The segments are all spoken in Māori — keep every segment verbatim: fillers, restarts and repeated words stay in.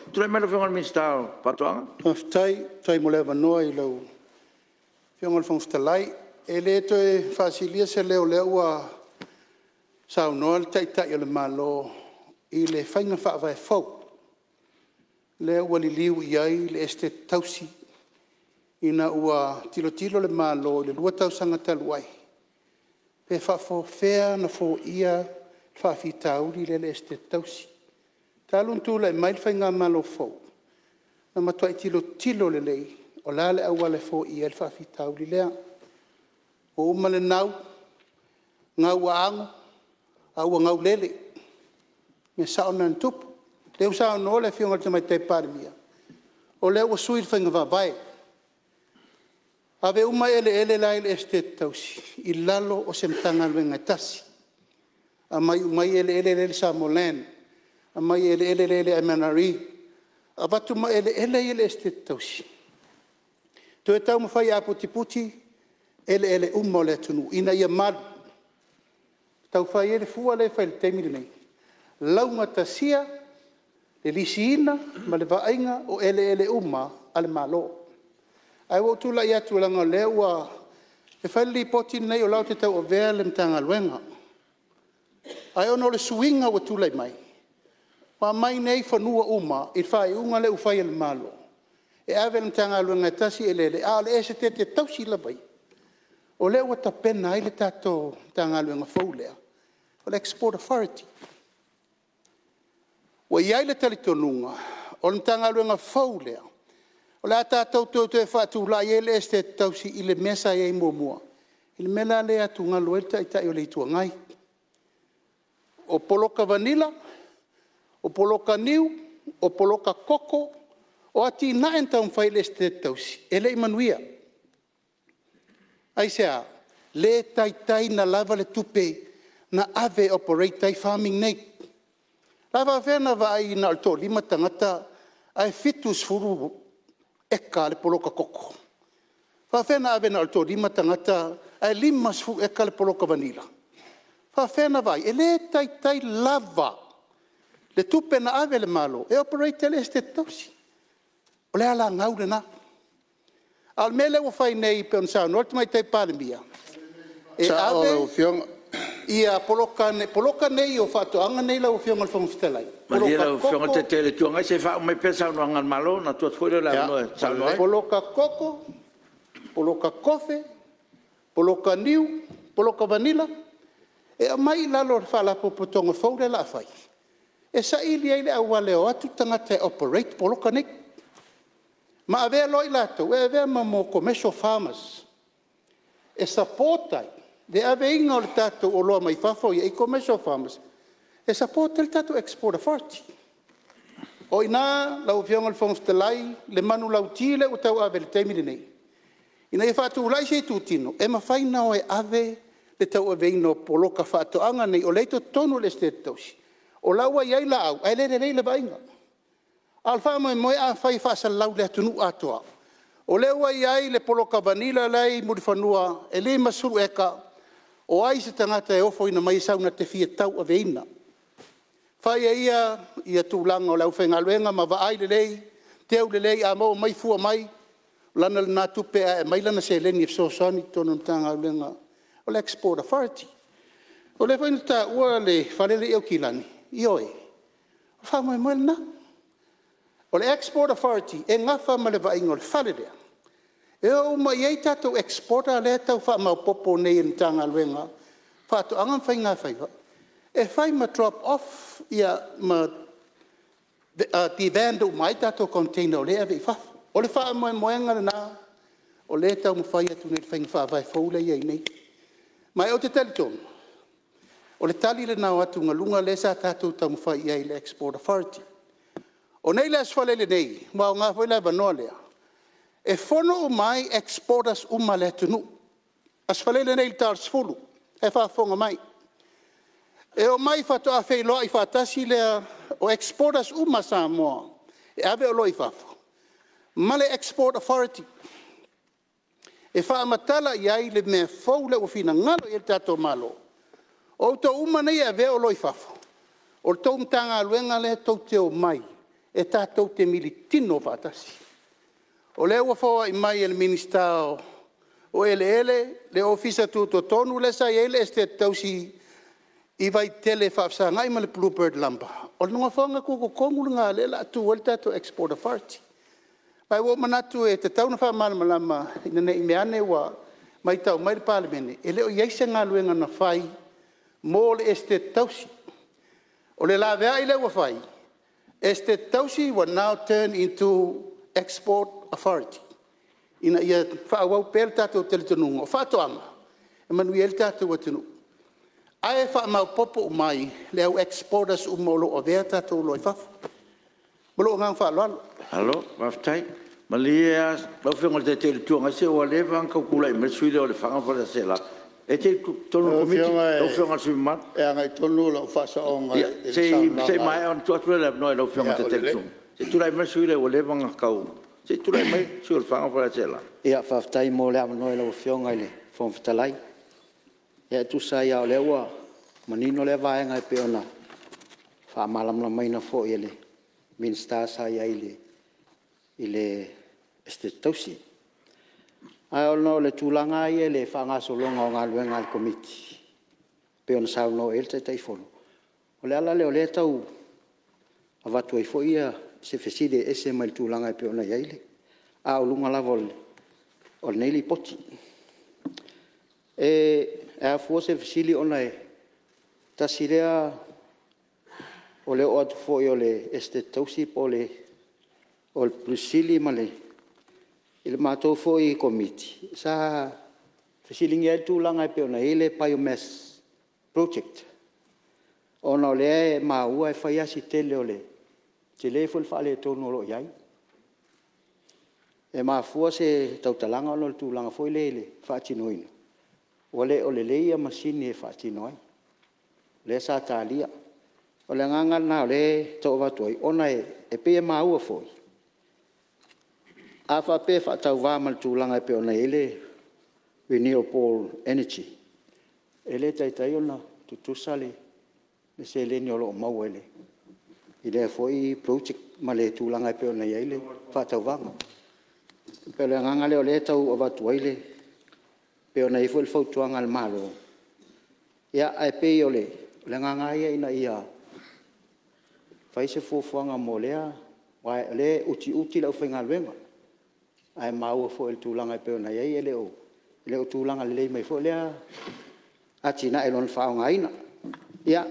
tu le melo fionga minsta patoanga. Tai tai mo le vanoa I lau fionga fong stalai e le to e fasilia se leo leo wa sao no tai tai le malo I le fainga fa vai fo le wali liu iai le este tausi ina ua tilo tilo le malo le lua tau sanga taluai pe fa fo fea na fo ia fa fitauri le le este tausi talun tu le mai fainga malo fo na matua tilo tilo le lei o la le awa le fo ia fa fitauri le o uma le nau ngau ango au ngau lele me sao nan tupu le usao no le fionga te mai te Palemene o le o sui fainga va vai ave uma ele ele lai le este tausi I lalo o semtanga luenga tasi a mai mai ele ele ele samolen a mai ele ele ele amenari a vatu mai ele ele ele este tausi to e tau mo fai a puti puti ele ele umma le tunu ina ia mal tau fai ele fua le fai le temi nei launga tasia le lisiina ma le vainga o ele ele uma ale malo ai wo tula ia tu langa le wa e fali poti nei o lau te tau o vea le mtanga luenga ai ono le swinga wo tula mai wa mai nei fanua uma I fai unga le ufai le malo e ave le mtanga luenga tasi ele le a le ese te te tausi la bai o le wa ta pena ai le tato mtanga luenga faulea o le export authority wa iai le talitonunga o le tanga luenga faulea o le ata tau tau te whatu la i ele este tausi I le mesa i mua mua I le mela le atu ngā luelta I tai o le itua ngai o poloka vanila o poloka niu o poloka koko o ati naen tau mwhai le este tausi ele imanuia ai sea le tai tai na lava le tupe na ave operate tai farming nei lava vena va ai na alto lima tangata ai fitus furu eka le poloka koko fa vena ave na alto lima tangata ai lima fu eka le poloka vanila fa vena vai ele tai tai lava le tupe na ave le malo e operate le este tausi o le ala ngau le na al mele o fai nei pe onsa norte mai tai Palemene e ave ia poloka ne poloka nei o fato anga nei la o fionga fong fitelai ma dia o fionga te tele tu ngai se fa mai pesa no anga malo na tu foi la no sa no poloka koko poloka kofe poloka niu poloka vanila e mai la lo fa la popotonga fore la fai e sa ili ile awale o atu tanga te operate poloka nei ma ave lo ilato e ave mo commercial farmers e supportai de ave inga o le tato o loa mai fafo i commercial farmers e support le tato export authority o ina lau fionga le fong stelai le manu lau tile o tau ave le teimine nei ina e fatu ulai se tutino e ma faina o e ave le tau ave ino poloka fatu anga nei o leito tonu le state tausi o lau a iai la au ai le le le vainga alfa mo mo a fai fa sa lau le tunu atoa o le wa iai le poloka vanila lai murifanua e le masuru eka o ai se tangata e ofo ina mai sauna te fia tau a veina. Whai e ia, ia tūlanga o lau whenga luenga, ma wa ai le lei, te au le lei a mau mai fua mai, lana le nā tupe a e mai lana se leni if so sani tono tanga luenga, o le export authority. O le whainu ta ua le whalele eo ki lani, i oe. O wha moe moe na. O le export authority, e ngafa ma le wa ingo le whalelea. E o ma iei tatou exporta le tau wha mau popo nei in tanga luenga. Wha to angan whai ngā whai. E whai ma drop off ia ma di vanda mai tatou container o le ave i wha. O le wha moe moenga le nā. O le tau ma whai atu nei whai ngā whai whaule iei nei. Mai o te teletono. O le tali le nā atu ngā lunga le sa tatou tau ma whai iei le export authority. O nei le aswalele nei. Mao ngā whai le vanoa lea. E fono o mai exporters uma le tunu. Asfalele nei tar sfulu. E whaafonga mai. E o mai whato a whai loa i whatasi lea o exporters uma sa moa. E ave o loa i whafo. Male export authority. E whaamatala i ai le mea faule o fina ngalo i tato malo. O to uma nei ave o loa i whafo. O tau mtanga luenga le tau te o mai. e tātou te mili tino whātasi. O leo wa whaua i mai ele minister o ele ele, le ofisa tu to tonu le sa ele este tausi i vai tele whaafsa ngai ma le Bluebird Lumber. O nunga whaanga koko kongu ngā le la tu wale tātou export authority. Pai wo manatu e te tauna wha malama lama ina nei meane wa mai tau mai le Palemene. E leo iaisa ngā luenga na whai mō le este tausi. O le la vea i lewa whai. Este tausi will now turn into export authority. Ina ia whaawau pēr tātou tele tununga. O whātoanga. E manu i el tātou atunu. Ai wha mau popo o mai le au exporters o molo o vea tātou loi whafu. Molo o ngang wha lalo. Halo, waftai. Malia, lau whionga te te tuanga se o le vang kau kula i mesuile o le whanga whara se la. E te tonu komiti, lau whionga sui mat. E angai tonu lau whasa o ngai. Se mai on tuatua le noi lau whionga te te tuanga. Se tulai mesuile o le vanga kau. Se tulai mai sui o le whanga whara se la. Ia whaftai mo le ama noi lau whionga i le whomwhitalai. Ia tu sa ia o le ua, manino le vaenga i peona. Wha malamla mai na fo i le. Minsta sa ia i le. I le este tausi. Ai o no le tūlanga i le whangaso longa o ngā luenga al komiti. Peona sau no el te teifono. O le ala le o le tau a watu ai fo ia se feside ese mai tūlanga i peona i aile. A o lunga lava o le neili poti. E e a fua se fesili ona e tasirea o le o atu fo i o le este tausi po le o le plusili ma le i le mātou fo i komiti. Sa fesilingi e tūlanga i peona i le biomass project. Ona o le e maua e whaiasi tele o le te le fo le whaale e tonu o lo iai. E maa fua se tautalanga ono le tūlanga fo i le le whaatinoina. O le o le leia masini e whaatinoai. Le sa tālia. O le nganga na o le tau watuai. Ona e e pe e maua fo i. A wha pe wha tau wāmal tūlanga e pe ona ele renewable energy. Ele tai tai ona tutusa le le se le ni o lo mau ele. I le foi project ma le tūlanga e pe ona ele wha tau wāma. Pe le nganga le o le tau o watu aile pe ona i fo le fautuanga al malo. Ia ai pe o le le nganga ia ina ia fai se fuafuanga mo lea wa le uti uti lau whainga luenga. Ai maua fo el tūlanga i peona iai e leo. E leo tūlanga le lei mai fo lea atina e lon whaonga ina. Ia,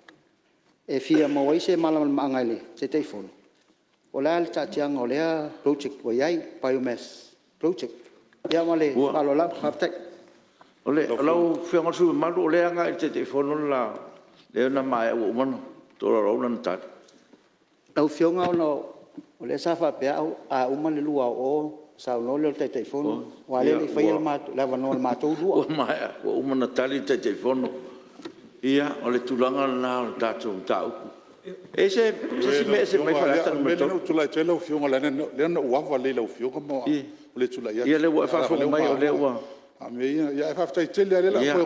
e fia mawai se malamal maangai le, se teifono. O lea le tatianga o lea project wa iai, biomass project. Ia ma le whalola, haptai. O le, o lau whionga sui malu o lea ngai te teifono la leo na mai o umano, tōra rauna na tati. Lau whionga o no, o le sa whapea au a umane lua o sa no le te telefono wa le fai le mat la no le matou lua o mai o umana tali te telefono ia o le tulanga na o tatu tau e se se me se mai fala tan mo to tu la tele o fionga la le no wa va le lo fionga mo o le tu la ia ia le wa fa fo mai o le wa a me ia ia fa fa tele le la ko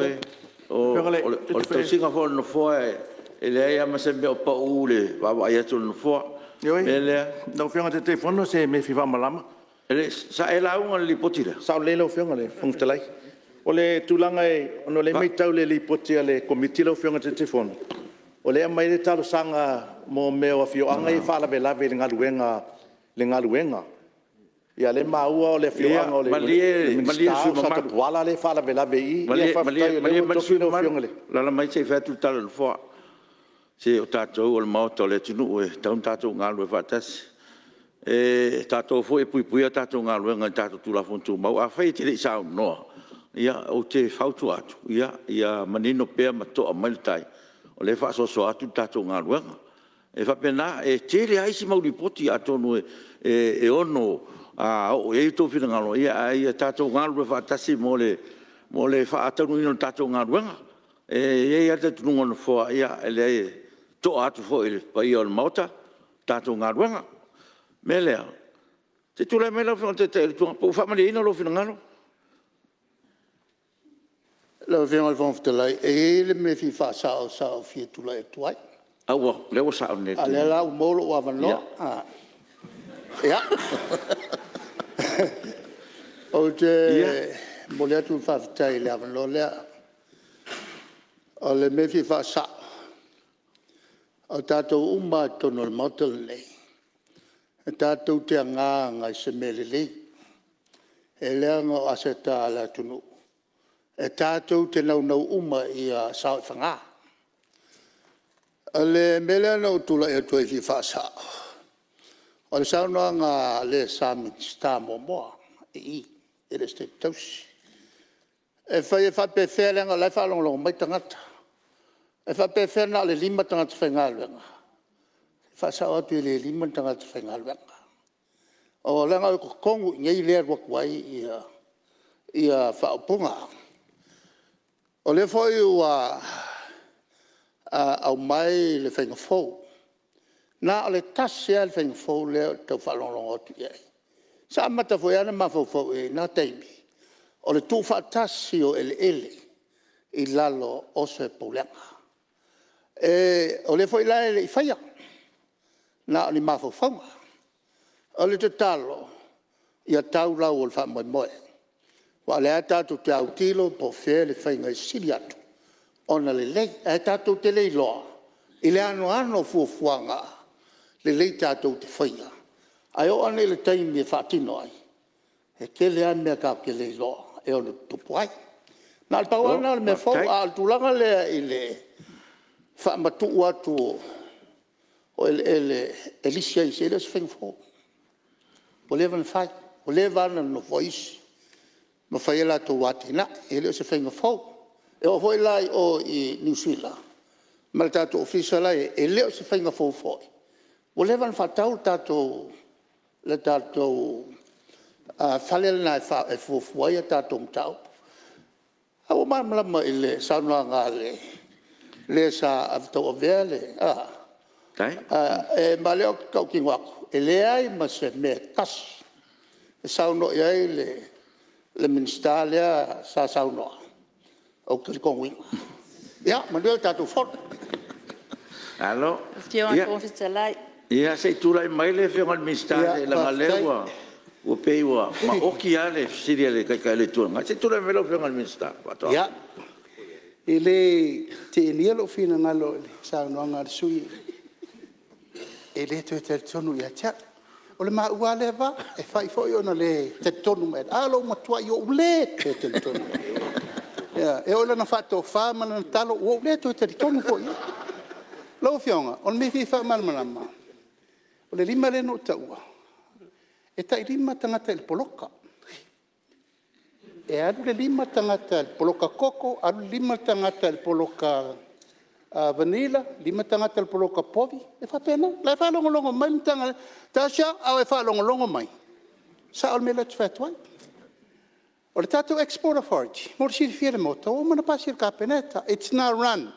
o o o singa fo no fo e le ia ma se me o pa ule va va ia tu no fo ele no fionga te telefono se me fiva malama ele sa e la un li potira sa le lo fionga le fong te lai o le tulanga e ono le mai tau le li potia le komiti lo fionga te telefono o le mai le talo sanga mo me o fio anga i fala be lave le ngaluenga le ngaluenga ia le maua o le fionga o le malie malie su mama wala le fala be lave i malie malie malie su no fionga le la mai se fa tu talo fo se o tatou o le maoto le tunu e taun tatou ngalu e fatasi e tatou fo e pui pui a tatou ngalu e ngai tatou tula fontu mau a fai te le sao noa ia o te fautu atu ia ia manino pea matoa malitai o le fa so so atu tatou ngalu e fa pena e te le aisi mau lipoti atonu e e ono a o e to fina ngalo ia ia tatou ngalu e fatasi mo le mo le fa atonu ino tatou ngalu e ia te tunu no fo ia ele to atu fo il pai o mota tato ngaruanga melea te tu le mela fo te te tu po fa mali no lo fina ngalo lo vien al von te lai e le me fi fa sa sa fi tu lai tu ai Awa, lewa sa ne. A le la u molo wa van lo. Ya. O te mo le tu fa tai le van lo le. O le me fi fa sa. O tātou uma tono le motel nei. E tātou te ngā ngai se mele lei. E lea ngā aseta ala tunu. E tātou te nau nau uma i a sao i whangā. O le mele nau tula e tue fi whasa. O le sao noa ngā le sami sta mo moa. E i, e le ste tausi. E whai e whape whelenga lai whalonglong mai tangata. E whape whena le lima tangata whaingaluenga. Whasa o atu le lima tangata whaingaluenga. O lenga o kongu ngai lea wakwai i a, i a whaopunga. O le whai ua au mai le whaingafou. Nā o le tasea le whaingafou leo tau whalonglong o tu iei. Sa amata fo yana mawhau e nā teimi. O le tū whaatasi o ele ele i lalo o se poulenga. E o le foi lai le i whaia. Nā o ni mawhau whaunga. O le te talo i a tau lau o le wha moe moe. Wa le a tātou te au tilo po whea le whainga i siri atu. Ona le lei, e tātou te lei loa. I le ano ano fuafuanga le lei tātou te whainga. Ai o ane le taimi e whaatino ai. E ke le ane mea kā ke lei loa. E o le tupu ai. Nā le pau ana le mea fau a altulanga lea i le whaamatu atu o ele ele elisia i se le se whainga fau. O le vana whai. O le vana no voice. Ma whai e la tō wate na. E le se whainga fau. E o hoi lai o i New Zealand. Ma le tātou ofisa lai e leo se whainga fau fau. O le vana whatau tātou le tātou whale na e fuafuai a tātou mtau. A o māmalama i le saunua ngā le le sa avitau a vea le. E ma leo kau ki ngwaku. E le ai ma se me kasi. E saunua i ai le le minister lea sa saunua. O kiri kongwinga. Ia, ma leo tātou whona. Alo. Fiona Confita lai. Ia se tūrai mai le whionga minister le langa lewa. O peiwa. Ma oki ale siria le kai kai le tuanga. Se tūrai mai le whionga minister. Ia. I le te enielo whina ngalo le saunua ngā sui. E le tue te tonu ia tia. O le maa ua le va, e whai fo i ona le te tonu mai. Alo matua i o ule te te tonu. E o le na whato whamana na talo, o ule tue te tonu fo i. Lau whionga, o le me fi whamalama. O le lima le no ta ua. E ta i lima tangata il poloka. E adu le lima tangata il poloka koko, adu lima tangata il poloka Uh, vanilla, lima tangata le poloka povi, e fa pena. La fa longo longo mai tanga tasha au e fa longo longo mai. Sa al mele tfetwai. O le tato export authority, mo si fiere moto, o mana pasi il kapeneta, it's now run.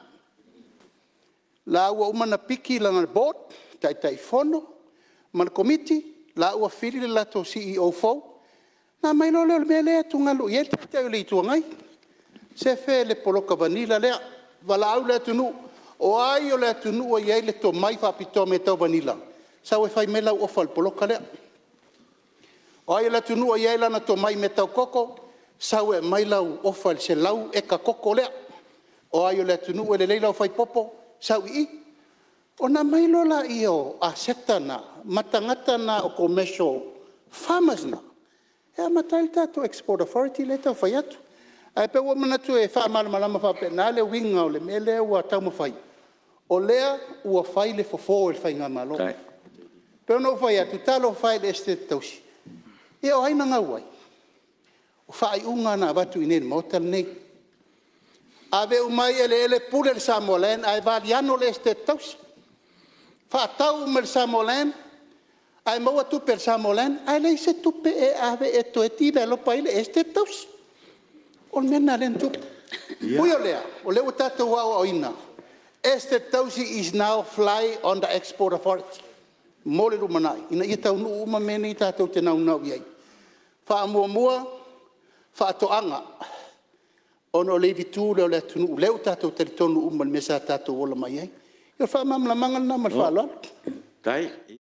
La ua umana piki lana board, tai tai fono, mana committee, la ua fili le lato C E O fo. Na mai lo le mele tu ngalu, ye te le tu ngai. Se fe le poloka vanilla le wala au le tunu. O ai o le tunu o iei le to mai whapito me tau vanila. Sa ue whai mela u ofa le poloka lea. O ai o le tunu o iei lana to mai me tau koko. Sa ue mai lau ofa le se lau e ka koko lea. O ai o le tunu o le leila o whai popo. Sa ui i. O na mai lola i o a setana, matangata na o commercial farmers na. E a matai tato export authority le tau whai atu. Ai pe ua manatu e wha malamalama wha pe nā le winga o le me lea ua tau mawhai. O lea ua whai le fofo le whai ngā malo. Pe ono whai atu talo whai le este tausi. E o aina ngau ai. O whai unga na watu inene mautal nei. Ave umai ele ele pule le Samolen ai vali ano le este tausi. Wha tau me le Samolen. Ai maua tupe le Samolen. Ai le se tupe e ave e to e tila lopa ile este tausi. O mena lentu. Ui o lea, o leo tātou au o ina. Este tausi is now fly on the export authority. Mole rumanai. Ina ia tau nu uma mene i tātou te nau nau iei. Wha mua mua, wha toanga. Ono le vitu leo le tunu. Leo tātou te tonu uma le mesa tātou ola mai iei. Ia wha mamla mangal na ma wha loa. Tai.